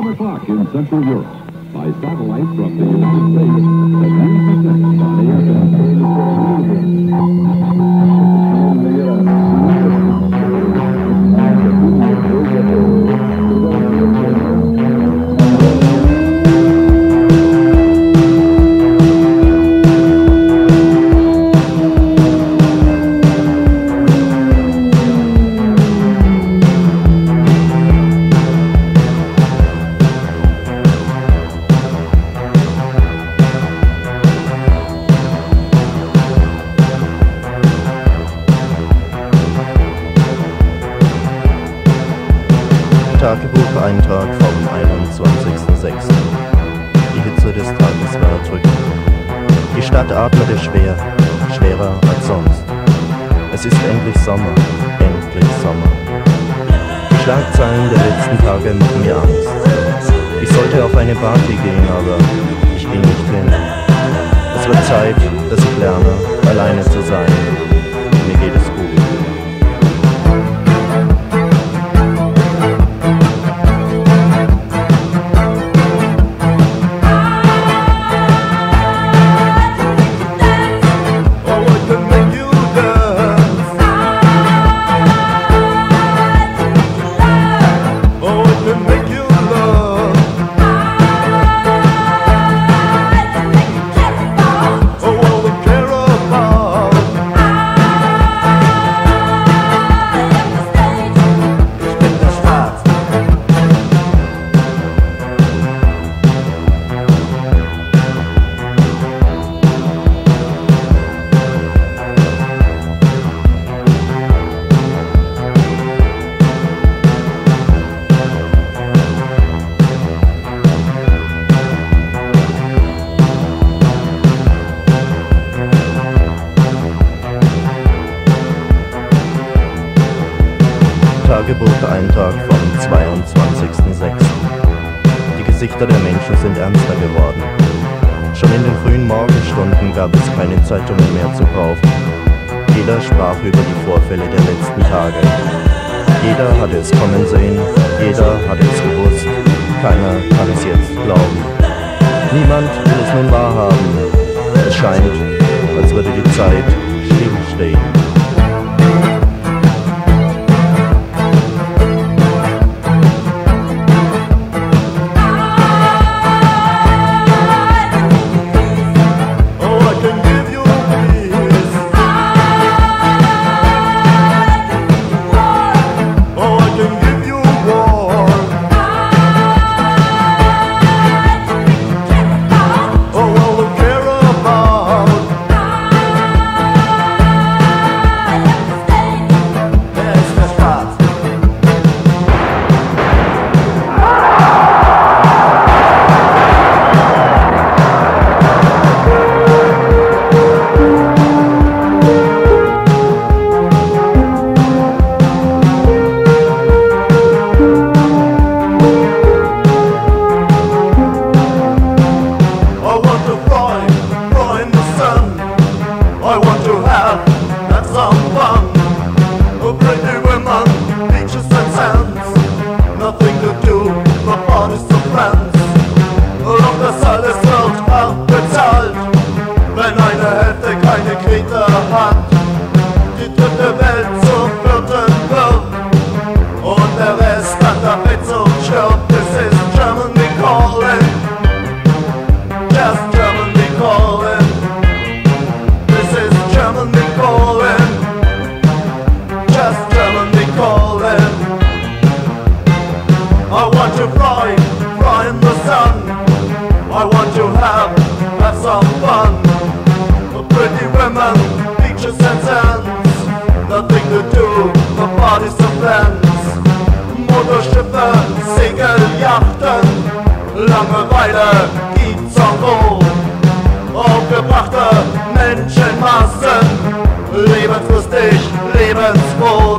12 o'clock in Central Europe. By satellite from the United States, the news presents Tagebucheintrag vom 21.06. Die Hitze des Tages war drückend. Die Stadt atmete schwer, schwerer als sonst. Es ist endlich Sommer, endlich Sommer. Die Schlagzeilen der letzten Tage machen mir Angst. Ich sollte auf eine Party gehen, aber ich ging nicht hin. Es wird Zeit, dass ich lerne, alleine zu sein. Mir geht es gut. Tagebucheintrag vom 22.06. Die Gesichter der Menschen sind ernster geworden. Schon in den frühen Morgenstunden gab es keine Zeitungen mehr zu kaufen. Jeder sprach über die Vorfälle der letzten Tage. Jeder hatte es kommen sehen, jeder hatte es gewusst. Keiner kann es jetzt glauben. Niemand will es nun wahrhaben. Es scheint, als würde die Zeit stillstehen. Langeweile gibt's auch wo. Aufgebrachte Menschenmassen, lebenslustig, lebensfroh.